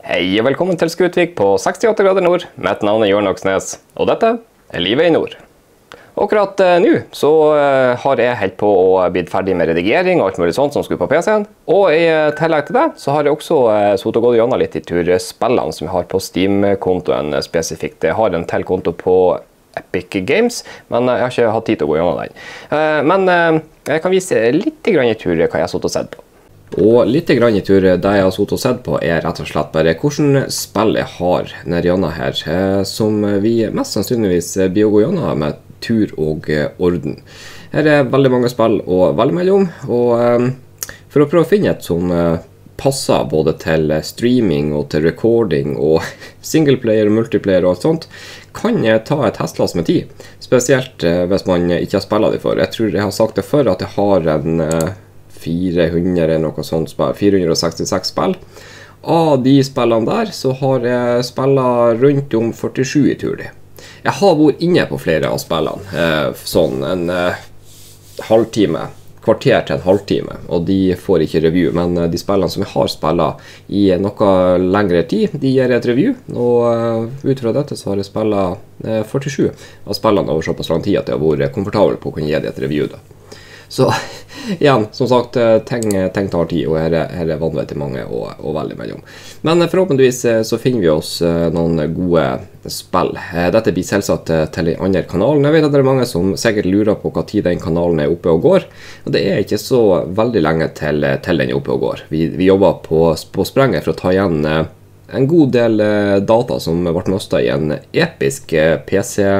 Hei og velkommen til Skutvik på 68 grader nord. Mitt navn er Jørn Aksnes, og dette er Livet i nord. Akkurat nå så har jeg helt på å bli ferdig med redigering og alt mulig sånt som skulle på PC-en. Og i tillegg til det så har jeg også suttet og gått gjennom litt i tur spillene som jeg har på Steam-kontoen spesifikt. Jeg har en til konto på Epic Games, men jeg har ikke hatt tid til å gå gjennom den. Men jeg kan vise litt grann i tur hva jeg har suttet og sett på. Og litt grann i tur det jeg har suttet og sett på er rett og slett bare hvordan spill jeg har nede her, som vi mest sannsynligvis blir å gå gjennom med tur og orden. Her er veldig mange spill å velge mellom, og for å prøve å finne et som passer både til streaming og til recording og singleplayer og multiplayer og alt sånt, kan jeg ta et hestlass med tid, spesielt hvis man ikke har spillet det før. Jeg tror jeg har sagt det før at jeg har en 400 eller noe sånt spill, 466 spill. Av de spillene der så har jeg spillet rundt om 47 i tur. Jeg har vært inne på flere av spillene, sånn en halvtime, kvarter til en halvtime, og de får ikke review, men de spillene som jeg har spillet i noe lengre tid, de gir et review, og ut fra dette så har jeg spillet 47 av spillene over såpass lang tid at jeg har vært komfortabel på å kunne gi det et review da. Så igjen, som sagt, ting tar tid, og her er vanvittig mange og veldig mellom. Men forhåpentligvis så finner vi oss noen gode spill. Dette blir selvsagt til den andre kanalen. Jeg vet at det er mange som sikkert lurer på hva tid den kanalen er oppe og går, og det er ikke så veldig lenge til den er oppe og går. Vi jobber på sprenget for å ta igjen en god del data som ble mistet i en episk PC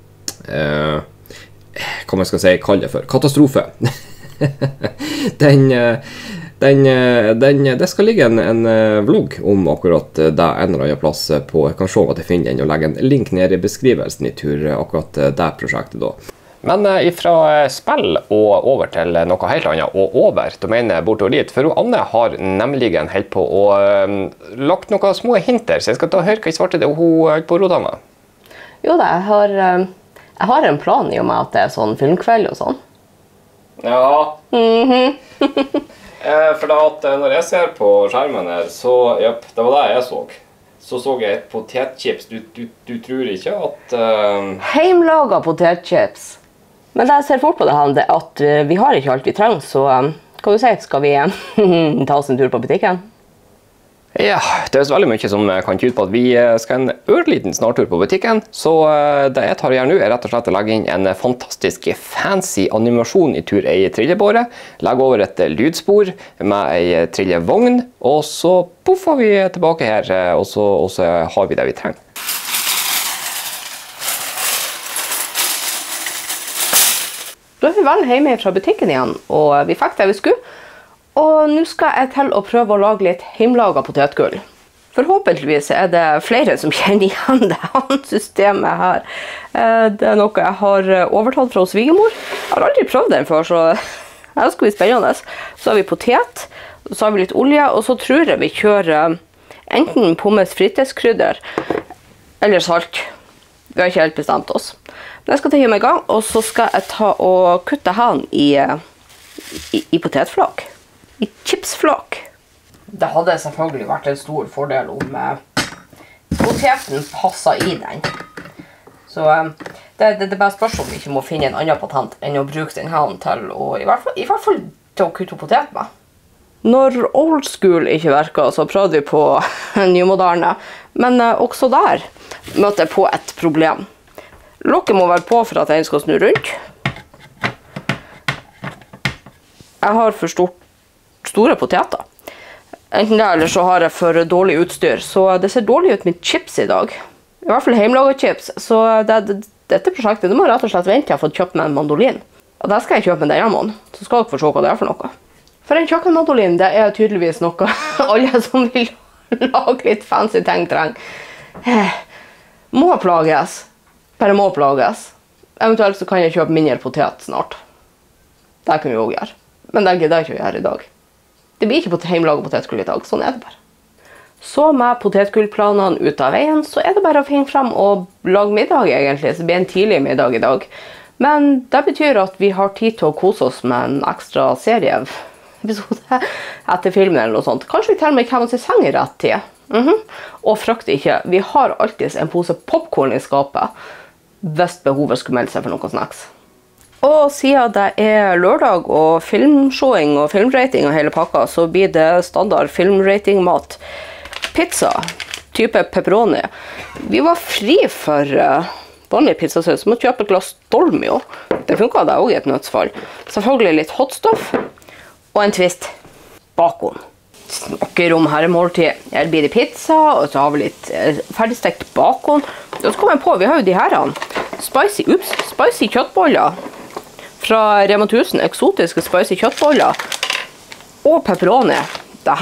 hva man skal si, kalle det for katastrofe. Det skal ligge en vlogg om akkurat det en eller annen plass på. Jeg kan se at jeg finner den og legge en link ned i beskrivelsen i tur akkurat det prosjektet da. Men ifra spill og over til noe helt annet, og over domenet bortover dit, for Anne har nemlig helt på å lagt noen små hinter, så jeg skal ta og høre hva i svarte det hun holdt på å rota med. Jo da, jeg har en plan i og med at det er sånn filmkveld og sånn. Ja. For da at når jeg ser på skjermen her, så, jep, det var det jeg så. Så jeg et potetchips. Du tror ikke at... Heimlaget potetchips. Men det jeg ser fort på det her, det er at vi har ikke alt vi trenger, så hva du sier, skal vi ta oss en tur på butikken? Ja, det er veldig mye som kan tyde på at vi skal en ørliten snartur på butikken, så det jeg tar å gjøre nå er rett og slett å legge inn en fantastisk fancy animasjon i tur i trillebåret, legge over et lydspor med en trillevogn, og så puffer vi tilbake her, og så har vi det vi trenger. Da er vi vel hjemme fra butikken igjen, og vi fikk det vi skulle. Og nå skal jeg til å prøve å lage litt hjemmelaget potetgull. Forhåpentligvis er det flere som kjenner igjen det her systemet her. Det er noe jeg har overtatt fra svigermor. Jeg har aldri prøvd den før, så det skal bli spennende. Så har vi potet, så har vi litt olje, og så tror jeg vi kjører enten pommes friteskrydder eller salt. Vi har ikke helt bestemt oss. Men jeg skal ta hjemme i gang, og så skal jeg ta og kutte han i potetflak. I chipsflak. Det hadde selvfølgelig vært en stor fordel om poteten passet i den. Så det bare spørs om vi ikke må finne en annen patent enn å bruke den her til å, i hvert fall til å kutte potet med. Når old school ikke virker, så prøvde vi på nymoderne, men også der møter jeg på et problem. Lokket må være på for at den skal snu rundt. Jeg har for store poteter. Enten det, eller så har jeg for dårlig utstyr, så det ser dårlig ut med chips i dag. I hvert fall hjemmelaget chips, så dette prosjektet det må rett og slett vente til jeg har fått kjøpt med en mandolin. Og det skal jeg kjøpe med denne måneden, så skal dere få se hva det er for noe. For en kjøkkenmandolin, det er tydeligvis noe alle som vil lage litt fancy ting trenger. Må plages. Bare må plages. Eventuelt så kan jeg kjøpe mindre potet snart. Det kan vi også gjøre. Men det gidder jeg ikke å gjøre i dag. Det blir ikke hjemmelaget potetgull i dag, sånn er det bare. Så med potetgullplanene ut av veien, så er det bare å finne frem og lage middag egentlig, så det blir en tidlig middag i dag. Men det betyr at vi har tid til å kose oss med en ekstra serieepisode etter filmen eller noe sånt. Kanskje vi til og med kommer oss i seng i rett tid. Og frakt ikke. Vi har alltid en pose popcorn i skapet, hvis behovet skulle melde seg for noen snacks. Og siden det er lørdag og filmshowing og filmrating og hele pakka, så blir det standard filmrating-mat. Pizza, type pepperoni. Vi var fri for vanlig pizzasaus, så måtte kjøpe et glass Dolmio. Det funket det også i et nødsfall. Selvfølgelig litt hot stuff, og en twist bacon. Snakker om herremåltid. Her blir det pizza, og så har vi litt ferdigstekt bacon. Og så kom jeg på, vi har jo de her spicy kjøttboller fra Rema 1000, eksotiske spicy kjøttboller, og pepperoni. Det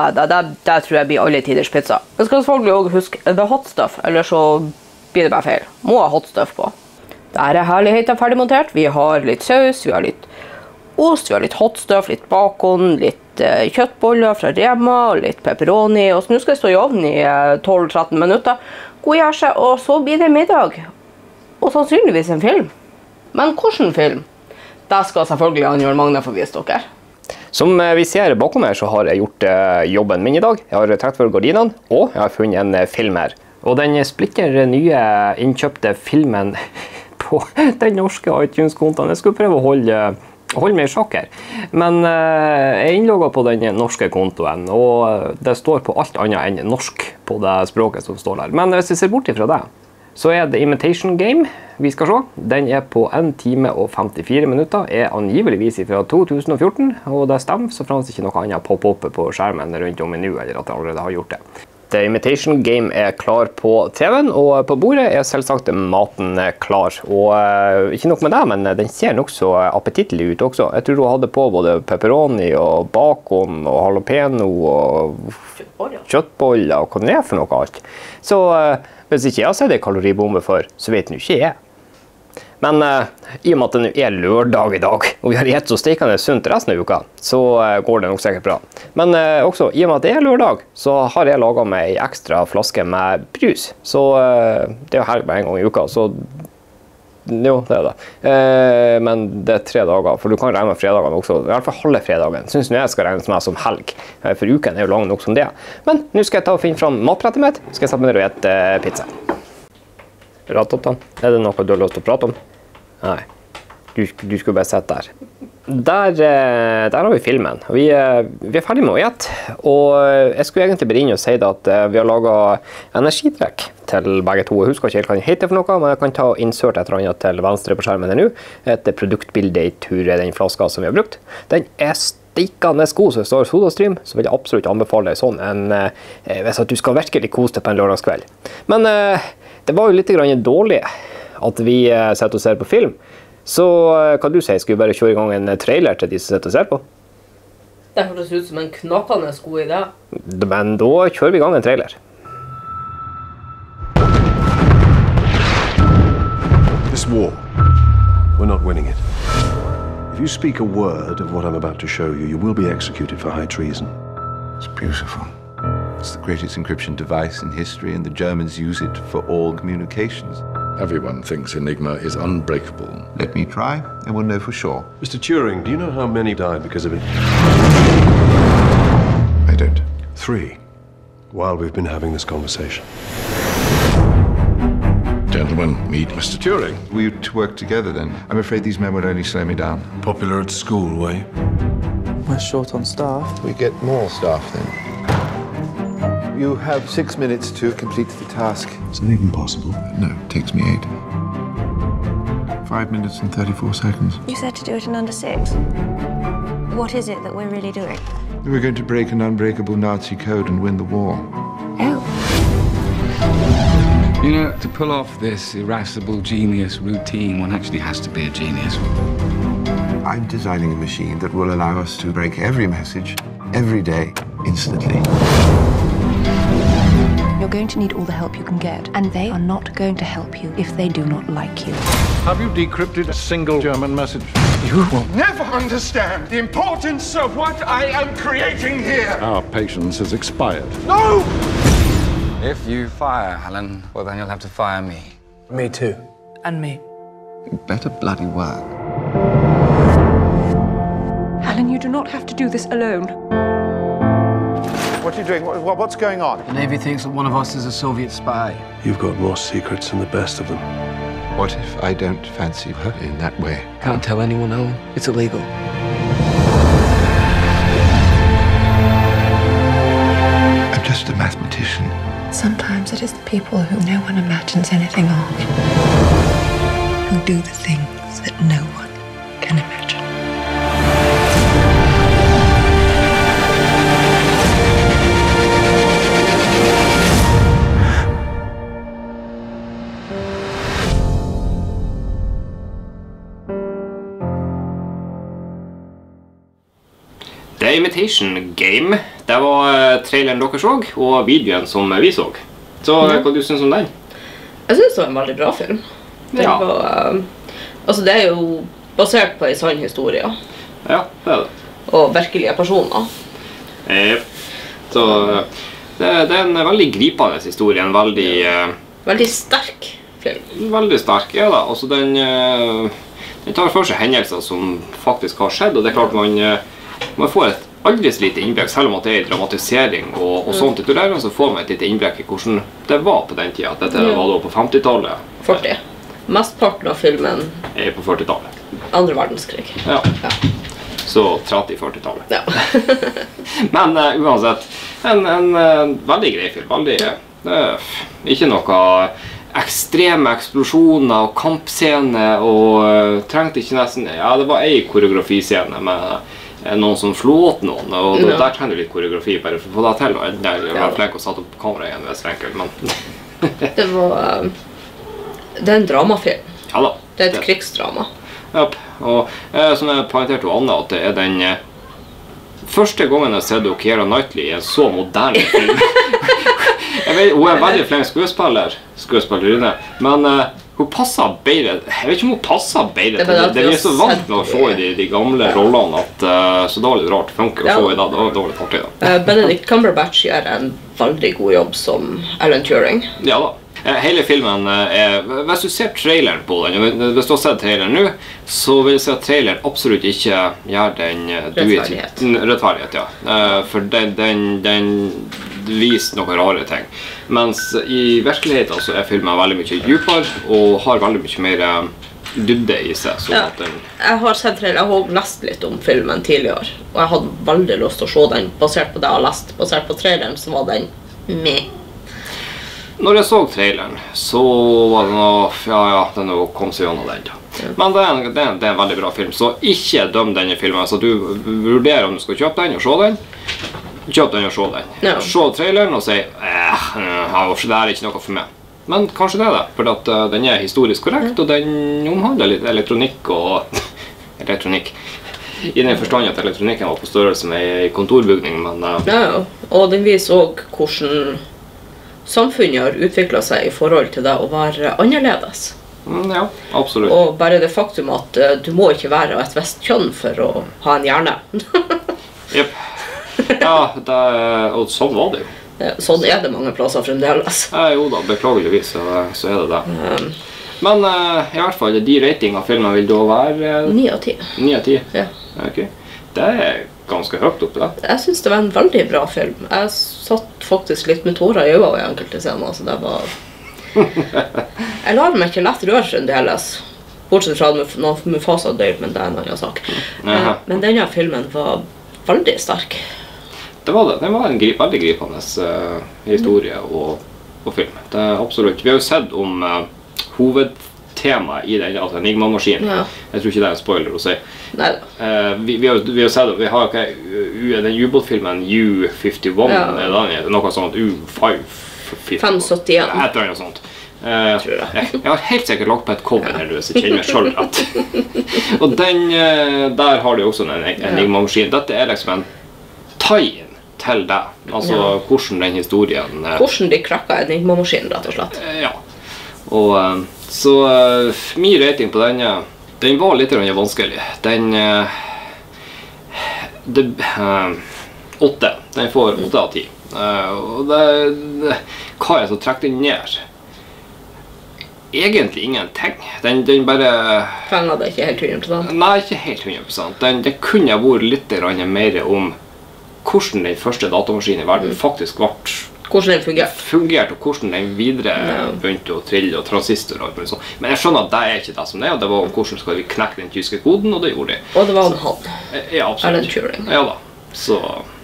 tror jeg blir alle tiders pizza. Jeg skal selvfølgelig også huske the hot stuff, eller så blir det bare feil. Må ha hot stuff på. Der er herligheten ferdig montert. Vi har litt saus, vi har litt ost, vi har litt hot stuff, litt bacon, litt kjøttboller fra Rema, litt pepperoni, og så nå skal jeg stå i ovnen i 12-13 minutter. God gjør seg, og så blir det middag. Og sannsynligvis en film. Men hvilken film? Det skal selvfølgelig Jan Magne få vise dere. Som vi ser bakom her, så har jeg gjort jobben min i dag. Jeg har trekt for gardinene, og jeg har funnet en film her. Og den splitter nye innkjøpte filmen på den norske iTunes-kontoen. Jeg skulle prøve å holde meg i sjakk her. Men jeg er innlogget på den norske kontoen, og det står på alt annet enn norsk på det språket som står der. Men hvis vi ser bort ifra det, så er det Imitation Game vi skal se. Den er på 1 time og 54 minutter, er angiveligvis fra 2014, og det stemmer så fremst ikke noe annet popper opp på skjermen rundt om i nå, eller at jeg allerede har gjort det. The Imitation Game er klar på TV-en, og på bordet er selvsagt maten klar. Og ikke nok med det, men den ser nok så appetittlig ut også. Jeg tror hun hadde på både pepperoni og bacon og jalapeno og kjøttboller og hva det er for noe alt. Så hvis ikke jeg har sett en kaloribombe før, så vet nå ikke jeg. Men i og med at det nå er lørdag i dag, og vi har gitt så stekende sunt resten av uka, så går det nok sikkert bra. Men også, i og med at det er lørdag, så har jeg laget meg en ekstra flaske med brus. Så det er jo helg bare en gang i uka, så jo, det er det. Men det er 3 dager, for du kan regne med fredagene også. I hvert fall halve fredagen. Synes nå jeg skal regnes med som helg, for uken er jo lang nok som det. Men nå skal jeg ta og finne fram matbrettet mitt, skal jeg sette meg ned og ete pizza. Rattotan, er det noe du har lyst til å prate om? Nei, du skulle bare sett der. Der har vi filmen. Vi er ferdig med å ete, og jeg skulle egentlig bare inn og si det at vi har laget energidrekk til begge to. Jeg husker ikke helt hva den heter for noe, men jeg kan ta insert et eller annet til venstre på skjermen her nå. Et produktbilde i tur den flaska som vi har brukt. Den er stikkende god, så det står SodaStream, så vil jeg absolutt anbefale deg sånn hvis at du skal virkelig kose deg på en lørdagskveld. Men det var jo litt dårlig at vi setter og ser på film. Så hva du sier, skal vi bare kjøre i gang en trailer til de som sitter og ser på? Det høres ut som en knakende god idé. Men da kjører vi i gang en trailer. This war, we're not winning it. If you speak a word of what I'm about to show you, you will be executed for high treason. It's beautiful. It's the greatest encryption device in history, and the Germans use it for all communications. Everyone thinks Enigma is unbreakable. Let me try, and we'll know for sure. Mr. Turing, do you know how many died because of it? I don't. 3, while we've been having this conversation. Gentlemen, meet Mr. Turing. We used to work together then. I'm afraid these men would only slow me down. Popular at school, were you? We're short on staff. We get more staff then. You have 6 minutes to complete the task. Is that even possible? No, it takes me 8. 5 minutes and 34 seconds. You said to do it in under 6. What is it that we're really doing? We're going to break an unbreakable Nazi code and win the war. Oh. You know, to pull off this irascible genius routine, one actually has to be a genius. I'm designing a machine that will allow us to break every message, every day, instantly. You're going to need all the help you can get, and they are not going to help you if they do not like you. Have you decrypted a single German message? You will never understand the importance of what I am creating here. Our patience has expired. No! If you fire Helen, well, then you'll have to fire me. Me too. And me. You better bloody work. Helen, you do not have to do this alone. What are you doing? What's going on? The Navy thinks that one of us is a Soviet spy. You've got more secrets than the best of them. What if I don't fancy her in that way? Can't tell anyone, Alan. It's illegal. I'm just a mathematician. Sometimes it is the people who no one imagines anything of who do the things that no one can imagine. The Imitation Game, det var traileren dere så, og videoen som vi så. Så hva du synes om den? Jeg synes det var en veldig bra film. Den var, altså det er jo basert på en sann historie. Ja, det er det. Og virkelige personer. Så det er en veldig gripende historie, en veldig... veldig sterk film. Veldig sterk, ja da. Altså den tar for seg hendelser som faktisk har skjedd, og det er klart man får et aldri så lite innblikk, selv om at det er dramatisering og sånt i tulleren, så får man et lite innblikk i hvordan det var på den tida. Dette var da på 50-tallet. 40. Mestparten av filmen er på 40-tallet. Andre verdenskrig. Ja. Så 30-40-tallet. Ja. Men uansett, en veldig grei film. Veldig, ikke noe ekstreme eksplosjoner og kampscener, og trengte ikke nesten... Ja, det var en koreografiscene med noen som slått noen, og der trenger du litt koreografi bare for å få det til, og jeg var flink å sette opp kamera igjen ved Svenkel, men... Det er en dramafilm. Ja da. Det er et krigsdrama. Ja, og som jeg poengterte til Anna, at det er den første gangen jeg ser Keira Knightley i en så moderne film. Jeg vet, hun er veldig flink skuespillerinne, men hun passer bedre, jeg vet ikke om hun passer bedre, det er så vant med å se i de gamle rollene, så det var litt rart, funker å se i det, det var litt artig da. Benedict Cumberbatch gjør en veldig god jobb som Alan Turing. Ja da. Hele filmen hvis du ser traileren på den, hvis du har sett traileren nå, så vil jeg si at traileren absolutt ikke gjør den rettferdighet, ja. For den viser noen rare ting. Mens i virkeligheten så er filmen veldig mye dypere og har veldig mye mer dybde i seg. Ja, jeg har sett traileren, jeg har lest litt om filmen tidligere, og jeg hadde veldig lyst til å se den basert på det jeg har lest. Basert på traileren så var den med. Når jeg så traileren, så var det noe, ja, den kom seg gjennom den da. Men det er en veldig bra film, så ikke døm denne filmen. Så du vurderer om du skal kjøpe den og se den. Kjøp den og se den. Se traileren og si, det er ikke noe for meg. Men kanskje det er det, for at den er historisk korrekt, og den omhandler litt elektronikk og... elektronikk. I den forstand at elektronikken var på størrelse med en kontorbygning, men... Ja, og den viser også hvordan samfunnet har utviklet seg i forhold til det å være annerledes. Ja, absolutt. Og bare det faktum at du må ikke være et visst kjønn for å ha en hjerne. Jepp. Ja, og sånn var det jo. Sånn er det mange plasser fremdeles. Ja, jo da, beklageligvis så er det det. Men i hvert fall, de rating av filmen vil da være... 9 av 10. 9 av 10? Ja. Ok. Det er ganske høyt oppe da. Jeg synes det var en veldig bra film. Jeg satt faktisk litt med tårer i øynene i enkelte scener, så det var... Jeg lar meg ikke lett røre fremdeles. Bortsett fra noen Mufasa død, men det er en annen sak. Men denne filmen var veldig sterk. Det var det. Den var en veldig gripende historie og film. Det er absolutt. Vi har jo sett om hovedtema i den, altså Enigma-maskinen. Ja. Jeg tror ikke det er en spoiler å si. Neida. Vi har sett, vi har den ubåtfilmen U-51, noe sånt, U-5. 571. Et eller annet sånt. Jeg har helt sikkert lagt på et cover her, hvis jeg kjenner meg selv rett. Og der har du også en Enigma-maskin. Dette er liksom en tie-in til det. Altså hvordan den historien... Hvordan de krakka Enigma-maskinen, rett og slett. Ja. Og så min rating på den var litt vanskelig. Den 8. Den får 8 av 10. Og hva er så trekker den ned? Egentlig ingenting. Den bare... Fenger det ikke helt 100%? Nei, ikke helt 100%. Den kunne vært litt mer om hvordan den første datamaskinen i verden faktisk ble Hvordan den fungerte, og hvordan den videre begynte å trille, og transistor og alt sånt. Men jeg skjønner at det er ikke det som det er, og det var hvordan skal vi knekke den tyske koden, og det gjorde de. Og det var om han. Ja, absolutt. Alan Turing. Ja da, så...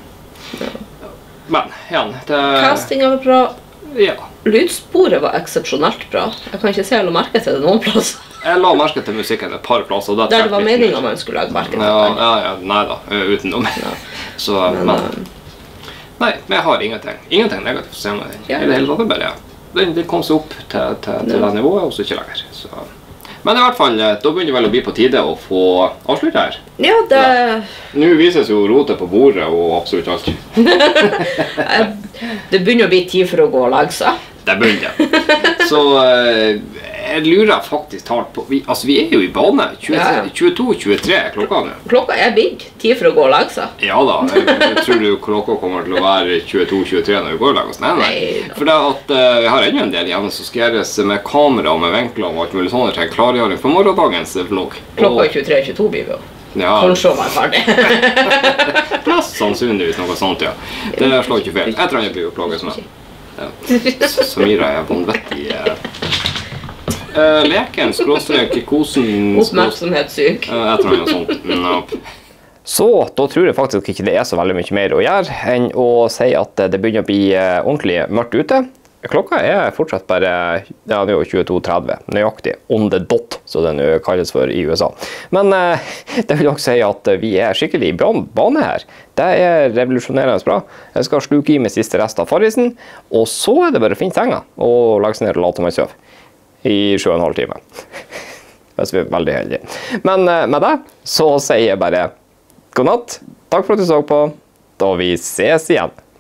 Men, igjen, det... Castingen var bra. Ja. Lydsporet var eksepsjonelt bra. Jeg kan ikke se eller merke til det noen plass. Jeg la merke til musikken et par plasser. Der det var meningen man skulle lage merke til. Ja, nei da, utenom. Så, men... Nei, men jeg har ingenting negativt å se med den. I det hele tatt bare, den kom seg opp til det nivået, og så ikke lenger. Så. Men i hvert fall, da begynner det vel å bli på tide å få avslutte her. Ja, det... Nå vises jo rotet på bordet og absolutt alt. Det begynner å bli tid for å gå og legge seg. Det begynner det. Så jeg lurer faktisk talt på, vi er jo i bane, 22-23 klokka nå. Klokka er big, tid for å gå og legge seg. Ja da, jeg tror du klokka kommer til å være 22-23 når vi går og legger oss. Nei. For det at vi har enda en del igjen som skal gjøres med kamera og med vinkler og alt mulig sånn til en klargjøring for morgendagens vlogg. Klokka er 23-22 blir vi jo. Ja. Kanskje å være ferdig. Plass sannsynligvis noe sånt, ja. Det slår ikke feil. Jeg tror jeg blir jo plaget med. Samira er vanvittig... leken, skråstrek, kosen... Oppmerksomhetssyk. Jeg tror noe sånt. Nope. Så da tror jeg faktisk ikke det er så veldig mye mer å gjøre enn å si at det begynner å bli ordentlig mørkt ute. Klokka er fortsatt bare, ja, det er jo 22:30, nøyaktig, on the dot, så det nå kalles for i USA. Men det vil også si at vi er skikkelig i bane her. Det er revolusjonerende bra. Jeg skal sluke i med siste rest av farrisen, og så er det bare å finne senga og legge seg ned og late meg søv i 7,5 timer. Hvis vi er veldig heldige. Men med det så sier jeg bare god natt. Takk for at du så på, da vi ses igjen.